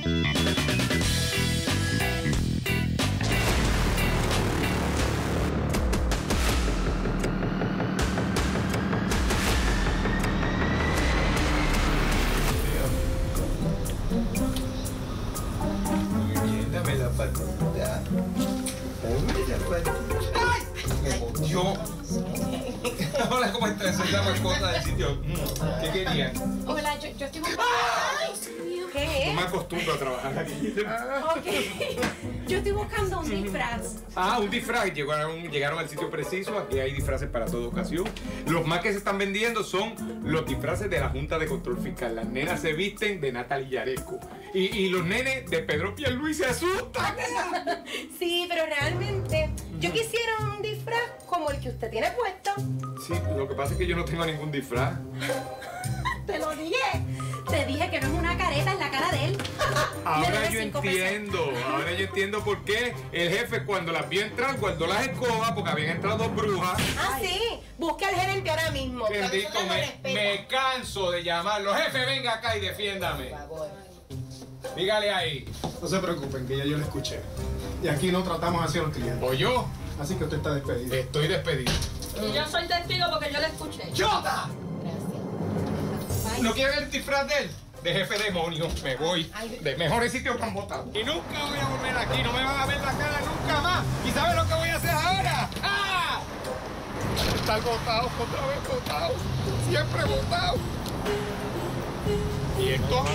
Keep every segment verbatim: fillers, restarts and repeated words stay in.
Dame la patita. Dame la patita. ¡Ay! Yo. Hola, ¿cómo estás? Soy la mascota del sitio. ¿Qué querían? Hola, yo, yo estoy muy... ¡Ay! ¿Qué es? No me acostumbro a trabajar aquí. Ok. Yo estoy buscando un disfraz. Ah, un disfraz. Llegaron, llegaron al sitio preciso. Aquí hay disfraces para toda ocasión. Los más que se están vendiendo son los disfraces de la Junta de Control Fiscal. Las nenas se visten de Natalie Yaresco. Y, y los nenes de Pedro Pierluisi se asustan. Sí, pero realmente yo quisiera un disfraz como el que usted tiene puesto. Sí, lo que pasa es que yo no tengo ningún disfraz. Te lo dije. Te dije que no es una careta, es la cara de él. Ahora yo entiendo, ahora yo entiendo por qué el jefe cuando las vio entrar guardó las escobas porque habían entrado dos brujas. Ah, sí. Busca al gerente ahora mismo. Bendito, me, me canso de llamarlo. Jefe, venga acá y defiéndame. Por favor. Dígale ahí. No se preocupen, que ya yo lo escuché. Y aquí no tratamos así a los clientes. ¿O yo? Así que usted está despedido. Estoy despedido. Yo soy testigo porque yo la escuché. ¡Jota! Gracias. ¿No quiere ver el disfraz de él? De jefe demonio. Me voy. De mejores sitios que han votado. Y nunca voy a volver aquí. No me van a ver la cara nunca más. ¿Y sabes lo que voy a hacer ahora? ¡Ah! Estar votado, otra vez votado. Siempre votado. ¿Y esto?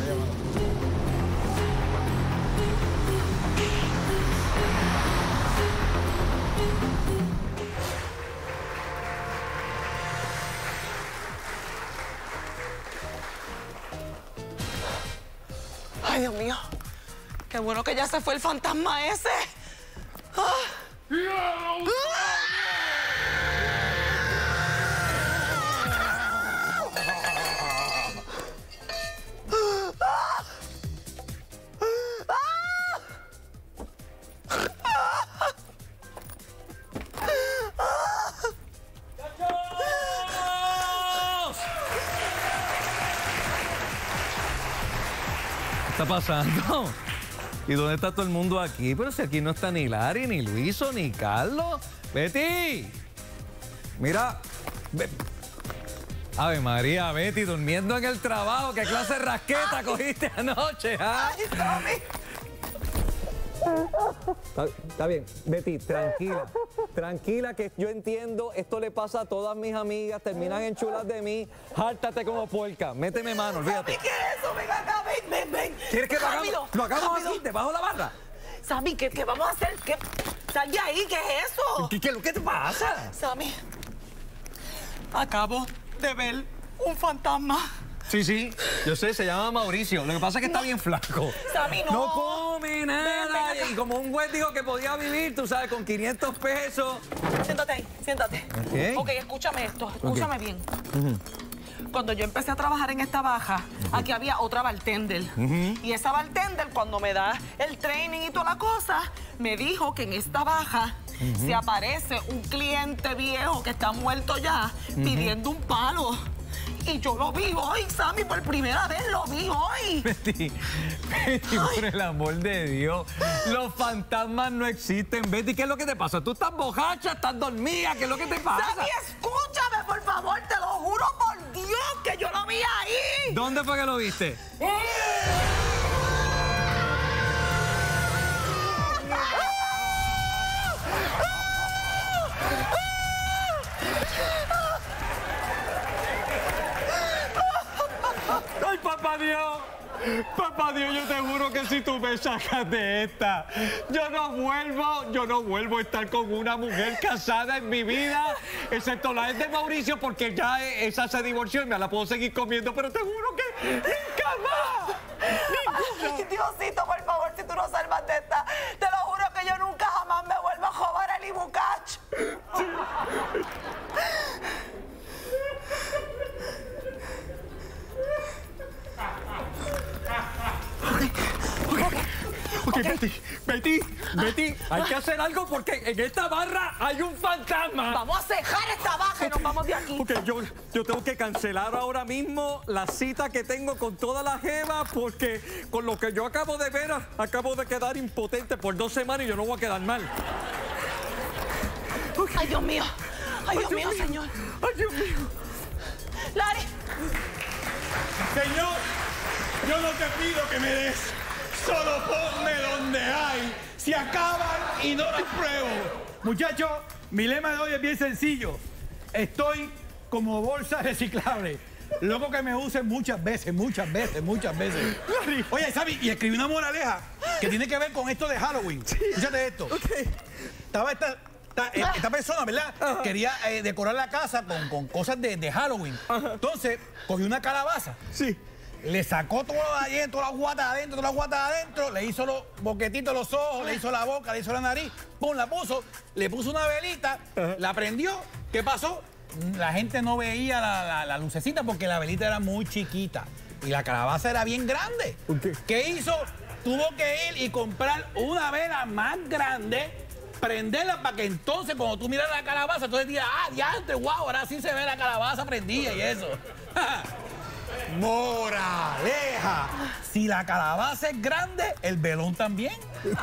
Ay, Dios mío. Qué bueno que ya se fue el fantasma ese. Ah. ¡Ah! ¿Qué está pasando? ¿Y dónde está todo el mundo aquí? Pero si aquí no está ni Lari, ni Luiso, ni Carlos. ¡Betty! Mira. Be... Ave María, Betty, durmiendo en el trabajo. ¿Qué clase de rasqueta Ay. cogiste anoche? ¿Ah? Ay, Tommy. Está, está bien, Betty, tranquila. Tranquila, que yo entiendo, esto le pasa a todas mis amigas, terminan en chulas de mí. Hártate como puerca, méteme mano, olvídate. Sammy, ¿qué es eso? Ven acá, ven, ven, ven. ¿Quieres que lo hagamos? Rápido, ¿Lo hagamos rápido. aquí, debajo de la barra? Sammy, ¿qué, ¿qué vamos a hacer? ¿Qué? Sal de ahí, ¿qué es eso? ¿Qué, qué, qué te pasa? Sammy, acabo de ver un fantasma. Sí, sí, yo sé, se llama Mauricio. Lo que pasa es que está bien flaco. Sammy, no. No come nada. Ven, ven acá. Y como un güey dijo que podía vivir, tú sabes, con quinientos pesos. Siéntate ahí, siéntate. Okay. Ok, escúchame esto, escúchame Okay. bien. Uh-huh. Cuando yo empecé a trabajar en esta baja, uh-huh. aquí había otra bartender. Uh-huh. Y esa bartender, cuando me da el training y toda la cosa, me dijo que en esta baja uh-huh. se aparece un cliente viejo que está muerto ya, uh-huh. pidiendo un palo. Y yo lo vi hoy, Sammy, por primera vez lo vi hoy. Betty, Betty, por el amor de Dios, los fantasmas no existen. Betty, ¿qué es lo que te pasa? ¿Tú estás bojacha, estás dormida? ¿Qué es lo que te pasa? Sammy, escúchame, por favor, te lo juro por Dios que yo lo vi ahí. ¿Dónde fue que lo viste? ¡Ay, papá Dios! Papá Dios, yo te juro que si tú me sacas de esta, yo no vuelvo, yo no vuelvo a estar con una mujer casada en mi vida, excepto la de Mauricio, porque ya esa se divorció y me la puedo seguir comiendo, pero te juro que nunca más. Ay, Diosito, por favor, si tú no salvas de esta, te lo juro que yo nunca jamás me vuelvo a joder el ibucach. Ok, ok, ok, Ok, Betty, Betty, Betty, hay que hacer algo porque en esta barra hay un fantasma. Vamos a cejar esta baja y nos vamos de aquí. Ok, yo, yo tengo que cancelar ahora mismo la cita que tengo con toda la jeva porque con lo que yo acabo de ver, acabo de quedar impotente por dos semanas y yo no voy a quedar mal. Okay. Ay, Dios mío. Ay, Dios, Ay, Dios mío, mío, señor. Ay, Dios mío. Lari. Señor, yo no te pido que me des. Solo ponme donde hay. Si acaban y no las pruebo. Muchachos, mi lema de hoy es bien sencillo. Estoy como bolsa reciclable. Loco que me usen muchas veces, muchas veces, muchas veces. Oye, ¿sabes? Y escribí una moraleja que tiene que ver con esto de Halloween. Sí. Escúchate esto. Okay. Estaba esta... Esta, esta persona, ¿verdad? Ajá. Quería eh, decorar la casa con, con cosas de, de Halloween. Ajá. Entonces, cogió una calabaza. Sí. Le sacó todo de adentro, todas las guatas adentro, todas las guatas adentro. Le hizo los boquetitos, los ojos, le hizo la boca, le hizo la nariz. Pum, la puso. Le puso una velita. Ajá. La prendió. ¿Qué pasó? La gente no veía la, la, la lucecita porque la velita era muy chiquita. Y la calabaza era bien grande. Okay. ¿Qué hizo? Tuvo que ir y comprar una vela más grande, prenderla para que entonces cuando tú miras la calabaza, entonces digas, ah, diante, wow, ahora sí se ve la calabaza prendida y eso. Moraleja. Si la calabaza es grande, el velón también.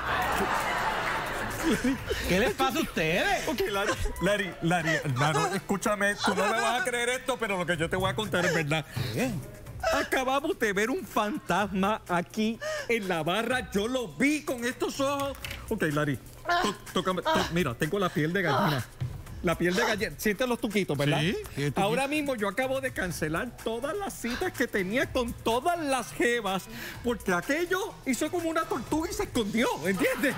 ¿Qué les pasa a ustedes? Ok, Lari, Lari, Lari, hermano, escúchame, tú no me vas a creer esto, pero lo que yo te voy a contar es verdad. Bien. Acabamos de ver un fantasma aquí en la barra. Yo lo vi con estos ojos. Ok, Lari. Tócame, tó, mira, tengo la piel de gallina. La piel de gallina. Sientes los tuquitos, ¿verdad? Sí. Ahora mismo yo acabo de cancelar todas las citas que tenía con todas las jevas porque aquello hizo como una tortuga y se escondió, ¿entiendes?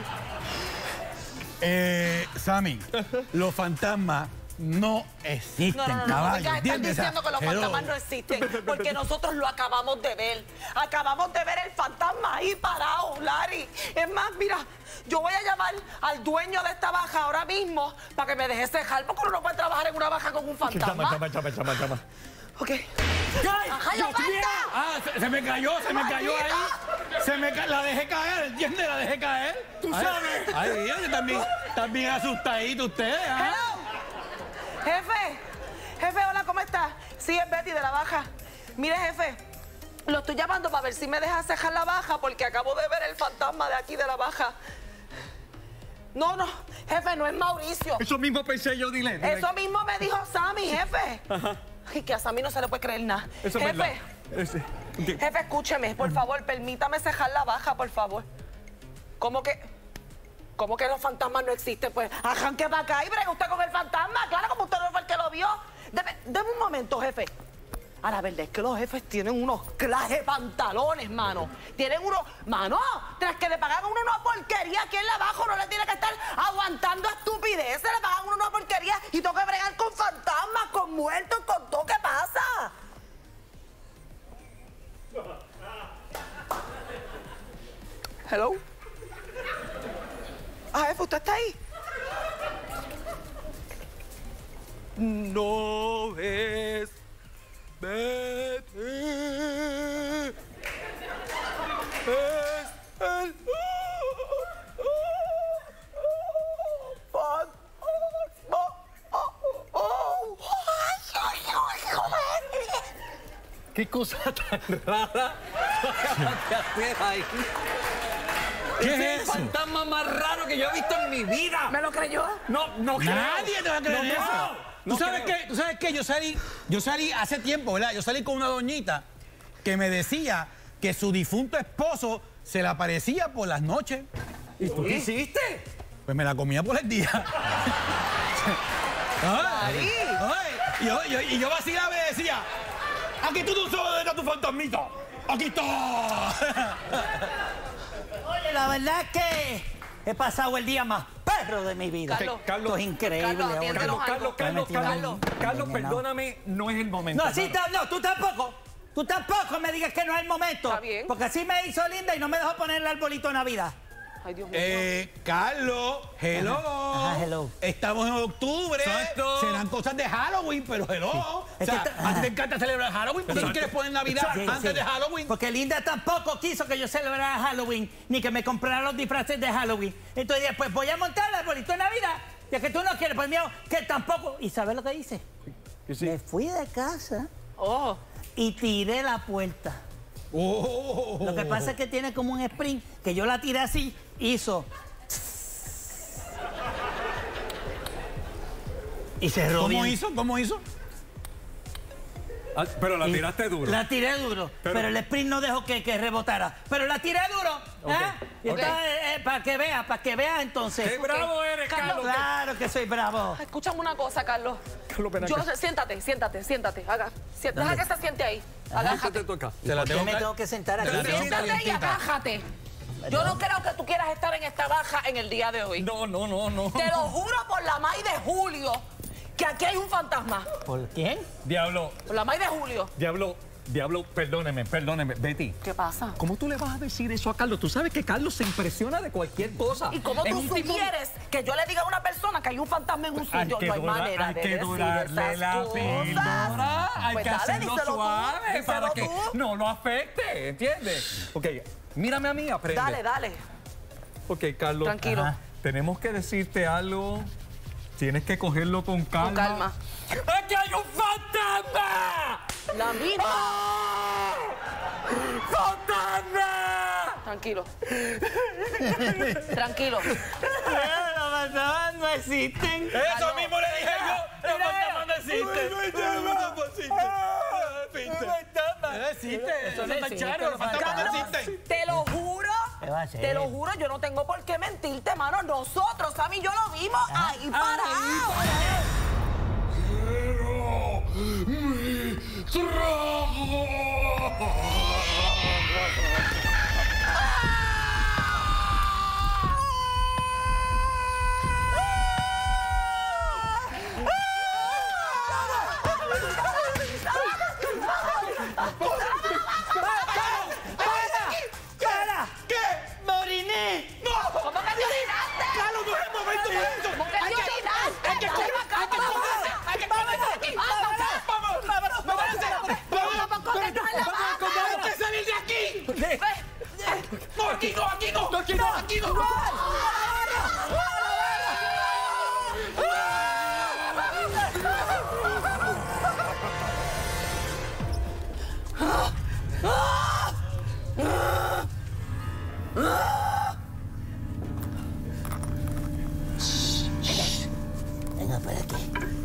Eh, Sammy, los fantasmas no existen, no, no, no, caballo. No, están diciendo que los Hello. fantasmas no existen porque nosotros lo acabamos de ver. Acabamos de ver el fantasma ahí parado, Lari. Es más, mira, yo voy a llamar al dueño de esta baja ahora mismo para que me deje cejar porque uno no puede trabajar en una baja con un fantasma. Llama, llama, llama, llama, llama. Ok. ¡Ay! ¡Dios mío! Ah, se, se me cayó, se me cayó ahí. Se me ca... La dejé caer, ¿entiendes? La dejé caer. ¿Tú ay, sabes? Ay, Dios, yo también, también asustadito ustedes, ¿ah? Jefe, jefe, hola, ¿cómo estás? Sí, es Betty de la baja. Mire, jefe, lo estoy llamando para ver si me deja cejar la baja porque acabo de ver el fantasma de aquí de la baja. No, no, jefe, no es Mauricio. Eso mismo pensé yo, dile. dile. Eso mismo me dijo Sammy, jefe. Ajá. Ay, que a Sammy no se le puede creer nada. Eso jefe, es verdad. Ese. Okay. Jefe, escúcheme, por favor, permítame cejar la baja, por favor. ¿Cómo que...? ¿Cómo que los fantasmas no existen? Pues arranque para acá y bregue usted con el fantasma. Claro, como usted no fue el que lo vio. Deme, deme un momento, jefe. A la verdad es que los jefes tienen unos clases pantalones, mano. Tienen unos... Mano, tras que le pagan a uno una porquería aquí en la abajo, no le tiene que estar aguantando estupideces. Le pagan a uno una porquería y tengo que bregar con fantasmas, con muertos, con todo. ¿Qué pasa? Hello. Ah, jefe, ¿usted está ahí? No es Betty. Es el fantasma. ¿Qué cosa tan rara acabas de hacer ahí? ¿Qué es, es el fantasma más raro que yo he visto en mi vida? ¿Me lo creyó? No, no creo. Nadie te va a creer no, eso. No, ¿Tú, sabes qué? ¿Tú sabes qué? Yo salí, yo salí hace tiempo, ¿verdad? Yo salí con una doñita que me decía que su difunto esposo se le aparecía por las noches. ¿Y tú qué hiciste? Pues me la comía por el día. Ay, ay, y, yo, yo, y yo vacilaba y decía, aquí tú no sabes dónde está tu fantasmita. Aquí está. Oye, la verdad es que he pasado el día más perro de mi vida. Carlos, Carlos, esto es increíble. Carlos, Carlos, Carlos, Carlos, Carlos, Carlos, Carlos, perdóname, no es el momento. No, sí, no, tú tampoco. Tú tampoco me digas que no es el momento. Está bien. Porque así me hizo linda y no me dejó poner el arbolito de Navidad. Ay, Dios mío. Eh, Carlos, hello. Ajá, ajá, hello. Estamos en octubre. Exacto. Serán cosas de Halloween, pero hello. O Es sea, que está- a ti te encanta celebrar Halloween. ¿Por qué no quieres poner Navidad Sí, antes sí. de Halloween? Porque Linda tampoco quiso que yo celebrara Halloween, ni que me comprara los disfraces de Halloween. Entonces dije, pues voy a montar el arbolito de Navidad. Ya que tú no quieres, pues mío, que tampoco. ¿Y sabes lo que hice? Me fui de casa Oh. y tiré la puerta. Oh. Lo que pasa es que tiene como un spring, que yo la tiré así, hizo... Y cerró ¿Cómo bien. hizo? ¿Cómo hizo? Ah, pero la Y tiraste duro. La tiré duro, pero, Pero- el sprint no dejó que, que rebotara. Pero la tiré duro, ¿eh? Y ok. entonces, eh, para que vea, para que vea entonces. ¡Qué bravo eres, Carlos! Claro que soy bravo. Escúchame una cosa, Carlos. Carlos, ven Yo, acá. siéntate, siéntate, siéntate. Haga. Siéntate, ¿Dónde? deja que se siente ahí. Agájate. Siéntate tú acá. Te la ¿Por qué tengo me que- tengo que sentar te aquí? la tengo Siéntate y calientita. agájate. Yo no creo que tú quieras estar en esta baja en el día de hoy. No, no, no, no. Te lo juro por la May de Julio que aquí hay un fantasma. ¿Por quién? Diablo, Por la May de Julio. diablo, diablo, perdóneme, perdóneme. Betty. ¿Qué pasa? ¿Cómo tú le vas a decir eso a Carlos? Tú sabes que Carlos se impresiona de cualquier cosa. ¿Y cómo Es tú un tipo- sugieres que yo le diga a una persona que hay un fantasma en un Hay suyo? que, No hay dura- manera hay de que decir durarle esas la cosas. píldora. Hay Pues que dale, hacerlo díselo tú, suave díselo para que tú. no lo afecte, ¿entiendes? Ok, mírame a mí, aprende. Dale, dale. Ok, Carlos. Tranquilo. Ajá. Tenemos que decirte algo. Tienes que cogerlo con calma. Con calma. ¡Aquí hay un fantasma! La misma. ¡Fantasma! Tranquilo. Tranquilo. Los fantasmas no existen. Eso mismo le dije yo. Los fantasmas no existen. Los fantasmas no existen. No existe. Eso no está Sí, charo. Los pero fantasmas no Carlos, existen. te lo juro. ¿Qué va a hacer? Te lo juro, yo no tengo por qué mentirte, mano. Nosotros, Sammy y yo lo vimos ahí parados. ¡Cara! ¿Qué? ¡Moriné! ¡No! ¿Cómo que te orinaste? ¡Carlos, no es el momento de esto! ¿Cómo que te orinaste? hay que correr, hay que correr, hay que correr de aquí. ¡Vámonos! ¡Vámonos! ¡Vámonos! ¡Hay que salir de aquí! ¡No, aquí no, aquí no! ¡No, aquí no, aquí no! Venga, para aquí.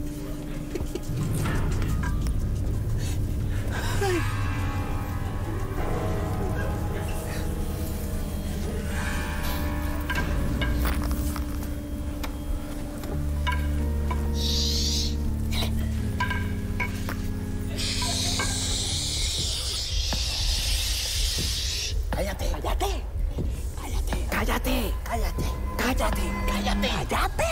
Cállate. Cállate. Cállate. Cállate. Cállate. Cállate. Cállate. Cállate.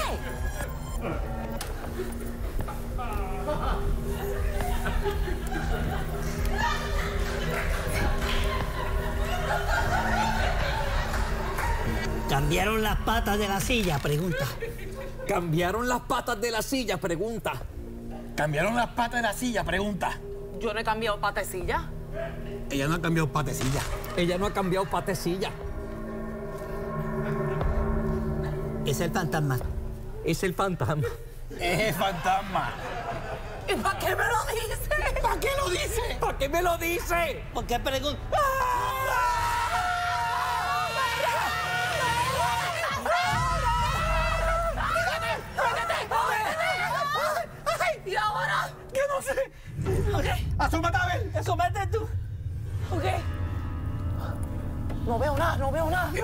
¿Cambiaron las patas de la silla? Pregunta. ¿Cambiaron las patas de la silla? Pregunta. ¿Cambiaron las patas de la silla? Pregunta. Yo no he cambiado patecilla. Ella no ha cambiado patecilla. Ella no ha cambiado patecilla. Es el fantasma. Es el fantasma. Es el fantasma. ¿Y para qué me lo dices? ¿Para qué lo dice? ¿Para qué me lo dice? ¿Por qué pregunta? ¿Y ahora? ¿Qué no sé? Ok, Asómate a ver. Eso mete tú. ok. No veo nada, no veo nada.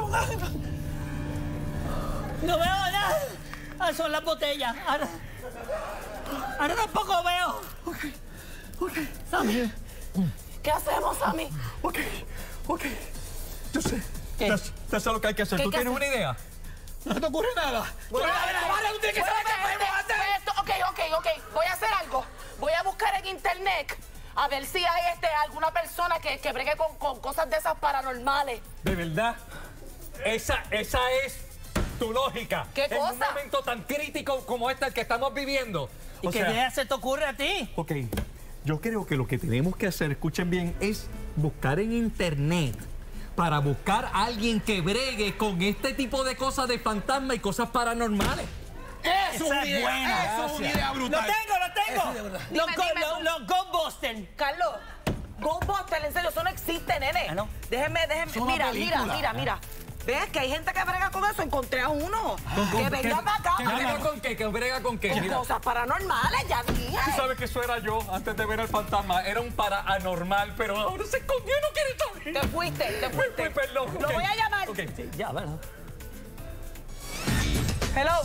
No veo nada. Ah, son las botellas. Ahora, ahora tampoco veo. Sammy, ¿qué hacemos, Sammy? Ok, ok. Yo sé. ¿Qué? Ya, ya sé lo que hay que hacer. ¿Qué ¿Tú hay que tienes hacer? una idea? No te ocurre nada. Bueno, a ver, ahora tú tienes que saber qué podemos hacer. Esto, ok, ok, ok. Voy a hacer algo. Voy a buscar en internet a ver si hay este, alguna persona que, que bregue con, con cosas de esas paranormales. ¿De verdad? Esa, esa es tu lógica. ¿Qué en un cosa? momento tan crítico como este el que estamos viviendo. ¿Y O qué sea, idea se te ocurre a ti? Ok, yo creo que lo que tenemos que hacer, escuchen bien, es buscar en internet para buscar a alguien que bregue con este tipo de cosas de fantasma y cosas paranormales. Eso es Esa una es idea, buena. eso es una idea Lo brutal. tengo, lo tengo. Los, Dime, go- dime los, tú. los Ghostbusters. Carlos, Ghostbusters, en serio, eso no existe, nene. Ah, ¿no? Déjeme, déjeme. Es una Mira, mira, película. mira, mira. ¿Ves que hay gente que brega con eso? Encontré a uno. que venga para acá. ¿Que para brega que- con qué? ¿Que brega con qué? con Mira, cosas paranormales, ya dije. tú sabes que eso era yo antes de ver al fantasma. Era un paranormal, pero ahora se escondió y no quiere salir. Te fuiste, te Uy, fuiste. uy, perdón. Lo ok. voy a llamar. Ok. Sí, ya, ¿verdad? Hello.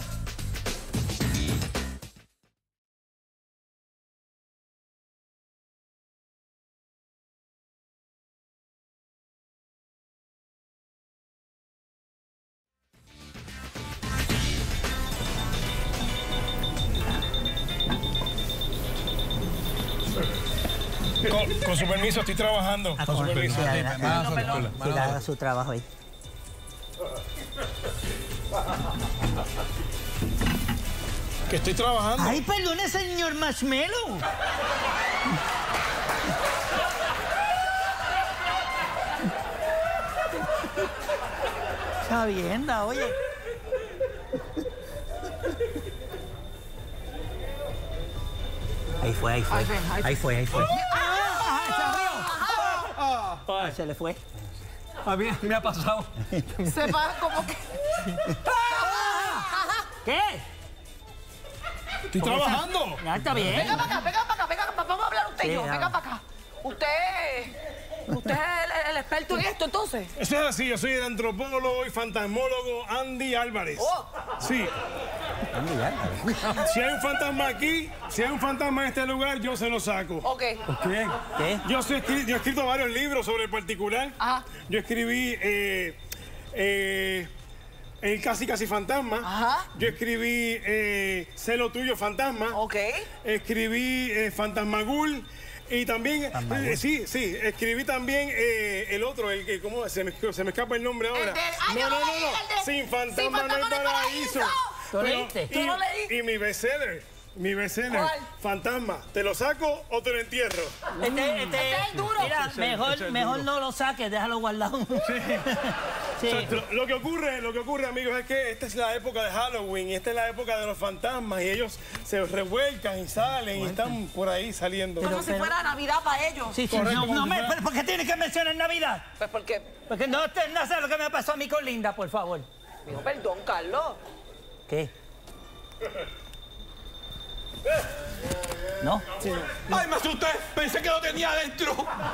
Con, con su permiso, estoy trabajando. Con su permiso. Que haga su trabajo ahí. Que estoy trabajando. Ay, perdone, señor Marshmallow. Sabienda, oye. Ahí fue, ahí fue. Ahí fue, ahí fue. Ah, se le fue. A mí me ha pasado. Se va como que. ¿Qué? Estoy trabajando. Ya está bien. Venga para acá, venga para acá, venga, vamos a hablar usted y Sí, yo. ya. Venga para acá. Usted. Usted es el, el experto en esto, entonces. Eso es así, yo soy el antropólogo y fantasmólogo Andy Álvarez. Oh. Sí. Si hay un fantasma aquí, si hay un fantasma en este lugar, yo se lo saco. Ok. ¿Qué? ¿Qué? Yo, soy escri- yo he escrito varios libros sobre el particular. Ajá. Yo escribí eh, eh, El Casi Casi Fantasma. Ajá. Yo escribí eh, Sé lo tuyo, fantasma. Ok. Escribí eh, Fantasmagul. Y también, eh, sí, sí, escribí también eh, el otro, el que, ¿cómo? Se me, se me escapa el nombre ahora. El de- ah, no, yo no, lo no, leí, no. el de- Sin fantasma, Sin no hay fantasma no hay paraíso. paraíso. ¿Tú lo Pero- leíste? Y, Yo lo leí. y mi bestseller, mi bestseller, ¿Cuál? Fantasma, ¿te lo saco o te lo entierro? Este, este, Este es el duro. Mira, Ese es el- mejor, ese es el mejor duro. no lo saques, déjalo guardado. Sí. O sea, lo, lo que ocurre, lo que ocurre, amigos, es que esta es la época de Halloween y esta es la época de los fantasmas y ellos se revuelcan y salen y están por ahí saliendo. Como si fuera Navidad para ellos. Sí, sí, Correcto, no, como no si me, fuera- pero ¿por qué tiene que mencionar Navidad? Pues porque. Porque no, te- no sé lo que me pasó a mí con Linda, por favor. Digo, perdón, Carlos. ¿Qué? ¿No? Ay, me asusté. Pensé que lo tenía adentro.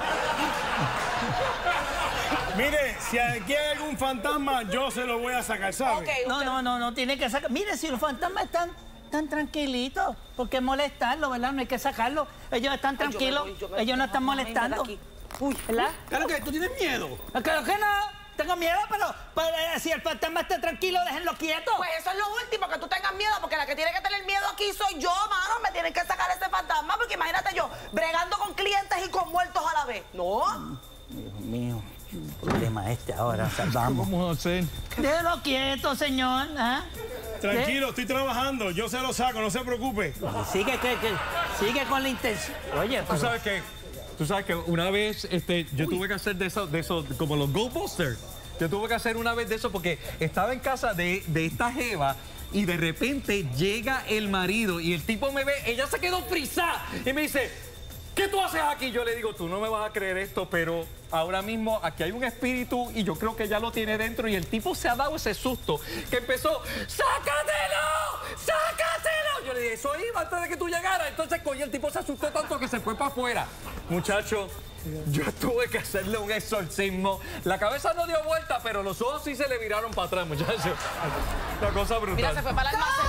Mire, si aquí hay algún fantasma, yo se lo voy a sacar, ¿sabe? Ok, No, usted- no, no, no tiene que sacar. Mire, si los fantasmas están tan tranquilitos, ¿por qué molestarlos, verdad? No hay que sacarlos. Ellos están Ay, yo me tranquilos, voy, yo me- ellos no están Mamá, ven, ven molestando. aquí. Uy, ¿Verdad? Claro que tú tienes miedo. Claro que no. Tengo miedo, pero, pero eh, si el fantasma está tranquilo, déjenlo quieto. Pues eso es lo último, que tú tengas miedo, porque la que tiene que tener miedo aquí soy yo, mano. Me tienen que sacar ese fantasma, porque imagínate yo, bregando con clientes y con muertos a la vez. No. Dios mío, el problema este ahora, salvamos. vamos a hacer? Déjelo quieto, señor. ¿ah? Tranquilo, estoy trabajando, yo se lo saco, no se preocupe. Sigue, que, que- sigue con la intención. Oye, Tú pero- sabes que, tú sabes que una vez este, yo tuve que hacer de eso, de eso, como los Ghostbusters. Yo tuve que hacer una vez de eso porque estaba en casa de, de esta jeva y de repente llega el marido y el tipo me ve, ella se quedó frisada y me dice, ¿qué tú haces aquí? Yo le digo, tú no me vas a creer esto, pero ahora mismo aquí hay un espíritu y yo creo que ya lo tiene dentro y el tipo se ha dado ese susto que empezó, ¡sácatelo! ¡Sácatelo! Yo le dije, eso iba antes de que tú llegaras. Entonces, coño, el tipo se asustó tanto que se fue para afuera. Muchacho, yo tuve que hacerle un exorcismo. La cabeza no dio vuelta, pero los ojos sí se le viraron para atrás, muchacho. La cosa brutal. Mira, se fue para el almacén.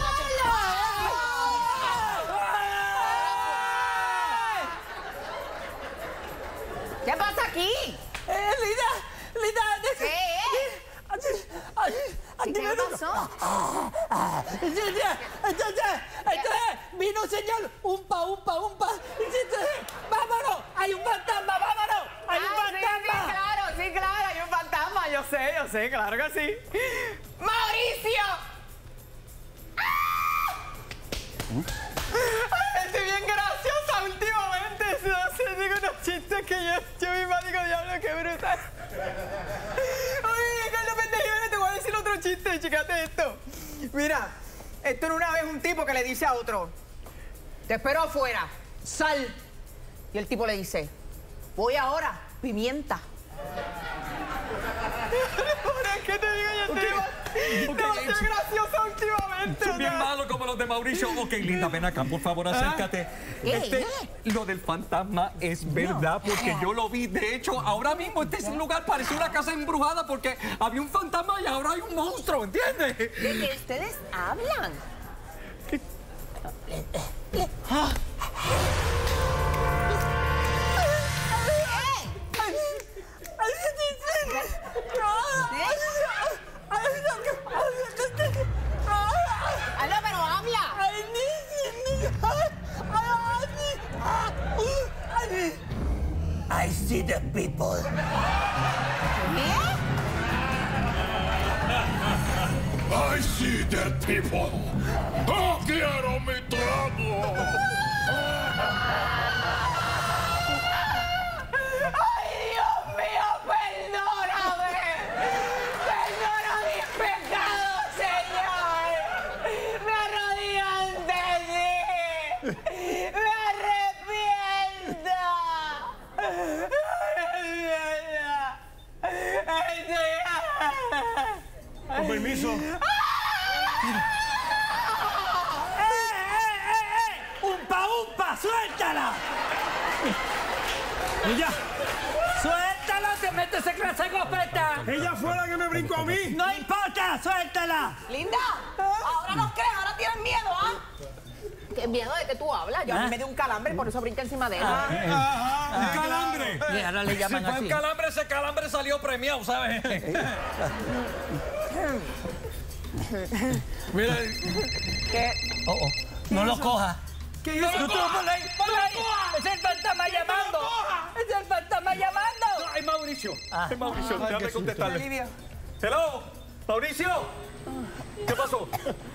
¿Qué pasa aquí? Eh, Lida, Lida, de- ¿Qué? Ay, ay, ay, ¿Qué dime, pasó? Entonces, entonces, entonces, vino un señor, umpa, umpa, umpa. Entonces, vámonos, hay un fantasma, vámonos, hay un Ah, sí, sí, fantasma. claro, sí, claro, hay un fantasma. Yo yo sé, yo sé, claro que sí. ¡Mauricio! ¡Ah! Ay, estoy bien graciosa últimamente. No sé, digo unos chistes que yo, yo misma digo, diablo, qué brutal. Oye, Carlos Pendejido, te voy a decir otro chiste, chicate esto. Mira, esto era una vez un tipo que le dice a otro, te espero afuera, sal. Y el tipo le dice, voy ahora, pimienta. ¿Qué te digo yo? Okay. Te Okay. va a ser graciosa últimamente. Son bien malos como los de Mauricio. Ok, linda, ven acá, por favor, acércate. Este, lo del fantasma es verdad, porque yo lo vi. De hecho, ahora mismo este lugar parece una casa embrujada porque había un fantasma y ahora hay un monstruo, ¿entiendes? ¿De qué ustedes hablan? Ah. ¡Aló, pero habla! I see the people. I see dead people. ¡Oh, quiero mi trago! ¡Ay, Dios mío, perdóname! ¡Perdona mis pecados, Señor! ¡Me arrodillo ante ti! ¡Me arrepiento! Con permiso. ¡Umpa, umpa! ¡Suéltala! Ella, ¡Suéltala! ¡Te metes esa clase de copeta! ella fue la que me brincó a mí. ¡No importa! ¡Suéltala! Linda, ahora nos crees, ahora tienes miedo, ¿ah? ¿Qué miedo de que tú hablas? Yo a mí me dio un calambre y por eso brinca encima de él. ¡Un calambre! Y ahora le llaman Si fue así. un calambre, ese calambre salió premiado, ¿sabes? Mira, ¿Qué? Oh, oh. No lo coja. ¿qué No hizo? lo coja. ¡Ponle ahí! ¡Ponle ahí! ¡Es el fantasma llamando! ¡Es el fantasma llamando! ¡Ay, Mauricio! ¡Ay, Mauricio! Déjame contestarle. Olivia. ¡Hello! ¡Mauricio! ¿Qué pasó?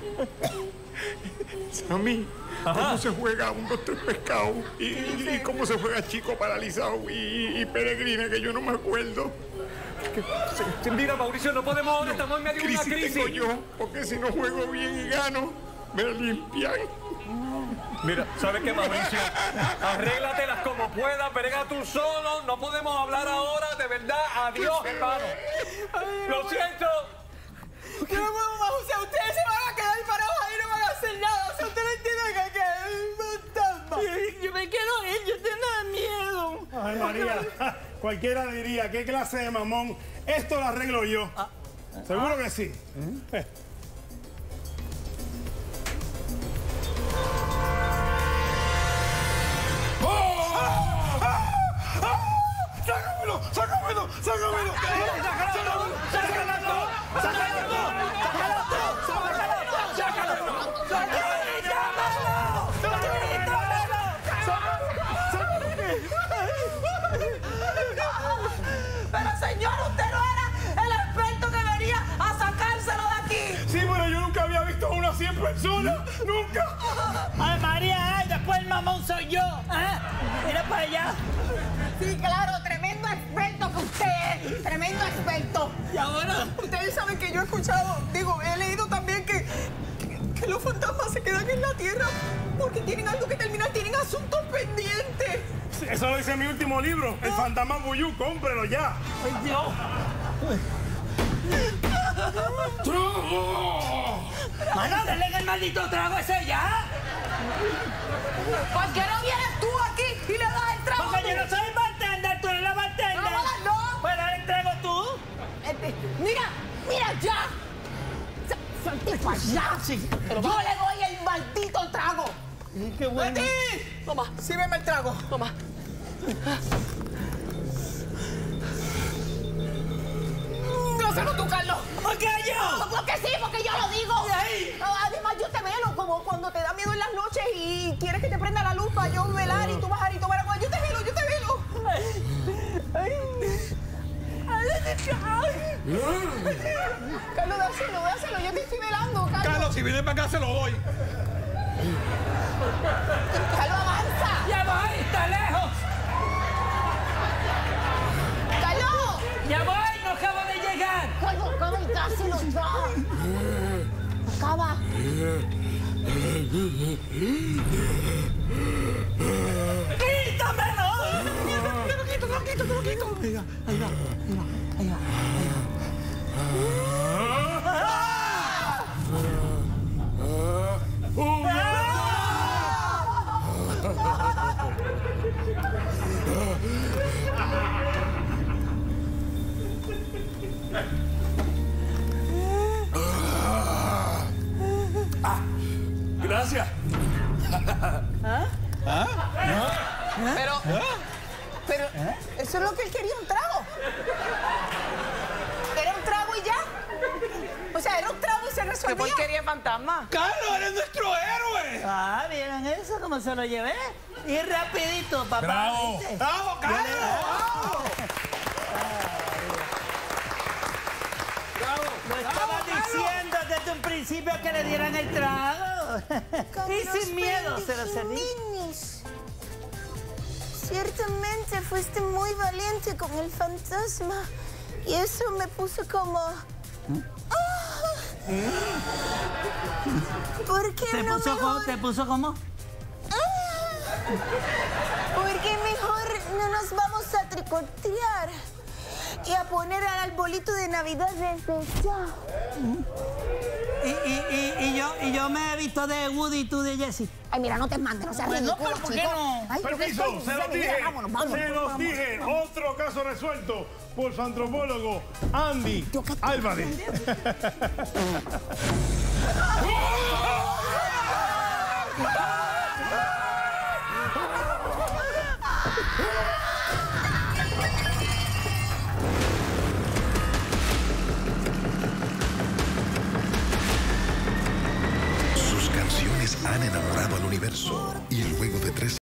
A mí, cómo se juega un dos tres pescado y, y- y cómo se juega chico paralizado y, y peregrina, que yo no me acuerdo. Mira, Mauricio, no podemos ahora, estamos en medio de una Crisis tengo crisis. yo, porque si no juego bien y gano, me limpian. Mira, ¿sabes qué, Mauricio? Arréglatelas como puedas, brega tú solo, no podemos hablar ahora, de verdad, adiós, hermano. Lo siento. Yo no puedo más, o sea, ustedes se van a quedar parados ahí y no van a hacer nada. O sea, ustedes entienden que, que es un fantasma. Yo me quiero ir, yo tengo miedo. Ay, María, cualquiera diría, ¿qué clase de mamón? Esto lo arreglo yo. Seguro que sí. Eh. ¡Sácamelo! ¡Sácamelo! ¡Sácamelo! ¡Sácamelo! Pero señor, usted no era el experto que venía a sacárselo de aquí. Sí, pero yo nunca había visto a uno así en persona. ¡Nunca! Ay, María, ay, después el mamón soy yo. ¿Ah? Mira para allá. Sí, claro, tremendo experto que usted es. Tremendo experto. ¿Y ahora? Ustedes saben que yo he escuchado, digo, he leído también que, que, que los fantasmas se quedan en la tierra porque tienen algo que terminar, tienen asuntos pendientes. Eso lo dice mi último libro, El Fantasma Buyú. Cómprelo ya. Ay, Dios. Mano, denle el maldito trago ese ya. ¿Por qué no vienes tú aquí y le das el trago? Porque yo no soy bartender, tú eres la bartender. No, no, no. Pues dale el trago tú. Este, mira, mira ya. Sa- Santifa, ya. Sí, Yo le doy el maldito trago. Qué bueno. Betty, toma, sírveme el trago. Toma. Grosero tú, Carlos. ¿Por qué yo? Porque sí, porque yo lo digo. ¿Y ahí? Ah, Además, yo te velo como cuando te da miedo en las noches y quieres que te prenda la luz para yo velar y tú bajar y tomar agua. Yo te velo, yo te velo. Ay. Ay. Ay. Ay. Carlos, dáselo, dáselo. Yo te estoy velando, Carlos. Carlos, si viene para acá se lo doy. Carlos, avanza. ¡Ya voy! ¡Está lejos! Carlos. ¡Ya voy! ¡No acabo de llegar! Carlos, acaba y dáselo ya. Acaba. ¡Quítamelo! Te lo quito, te lo quito, te lo quito. Ahí va, ahí va, ahí va, ahí va, ahí va. Gracias. Pero, pero, eso es lo que él quería, un trago. Era un trago y ya. O sea, era un trago y se resolvía. ¿Qué porquería, fantasma? Carlos, eres nuestro héroe. Ah, ¿vieron eso? ¿Cómo se lo llevé? Y rapidito, papá. Bravo. ¿viste? Bravo, Carlos. Bravo. Lo estaba diciendo desde un principio que le dieran el trago. Y sin miedo se lo serví. Jiménez. Ciertamente fuiste muy valiente con el fantasma. Y eso me puso como... ¡Ah! ¿Por qué ¿Te no puso mejor... como? ¿Te puso como? ¡Ah! ¿Por qué mejor no nos vamos a tricotear y a poner al arbolito de Navidad desde ya? Y, y, y, y, yo, y yo me he visto de Woody y tú de Jessie. Ay, mira, no te mandes, no seas Bueno, ridículo, pero ¿por qué chico. no? Ay, yo que Permiso, soy- se los mira, dije. vámonos, vámonos, Se los vámonos. dije. Otro caso resuelto por su antropólogo Andy Yo que- Álvarez. Sus canciones han enamorado al universo y luego de tres